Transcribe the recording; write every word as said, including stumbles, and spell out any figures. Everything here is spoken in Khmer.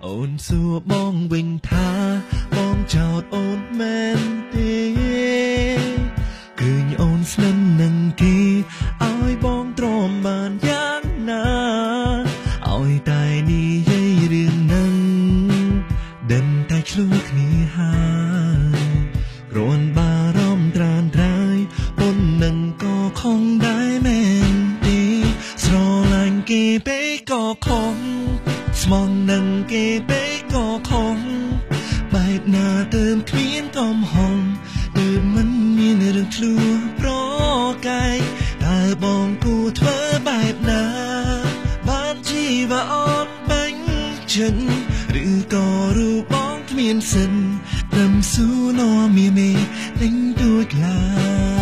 អូនសួរបងវិញថាបងចោតអូនមែនទេឃើញអូនស្និទ្ធនឹងគេឲ្យបងទ្រាំបានយ៉ាងណាឲ្យតែនិយាយរឿងនឹងដឹងតែឆ្លួគ្នាហើយគ្រាន់បារម្ភត្រានត្រើយអូននឹងក៏ខំដែរមែនទេស្រឡាញ់គេពេកក៏ខំស្មងនឹងគេពេកក៏ខំបែបណាទៅគ្មានកំហុសទៅមិនមានរឿងឆ្លោះប្រកែកតើបងគួរធ្វើបែបណាបានជីវ៉ាអូនបាញ់ចិនឬក៏រូបបងគ្មានសិនត្រឹមស៊ូនមានមេលេងទួចឡើយ